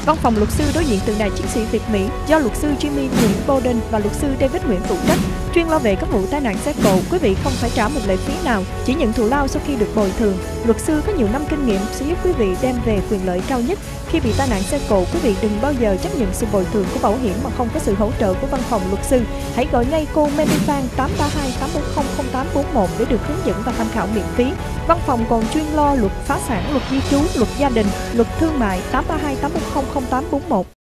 Văn phòng luật sư đối diện tượng đài chiến sĩ Việt Mỹ do luật sư Jimmy Nguyễn Bowden và luật sư David Nguyễn phụ trách, chuyên lo về các vụ tai nạn xe cộ. Quý vị không phải trả một lệ phí nào, chỉ nhận thù lao sau khi được bồi thường. Luật sư có nhiều năm kinh nghiệm sẽ giúp quý vị đem về quyền lợi cao nhất. Khi bị tai nạn xe cộ, quý vị đừng bao giờ chấp nhận sự bồi thường của bảo hiểm mà không có sự hỗ trợ của văn phòng luật sư. Hãy gọi ngay cô Mandy Phan 832 840 0841 để được hướng dẫn và tham khảo miễn phí. Văn phòng còn chuyên lo luật phá sản, luật di trú, luật gia đình, luật thương mại 832 840 0841.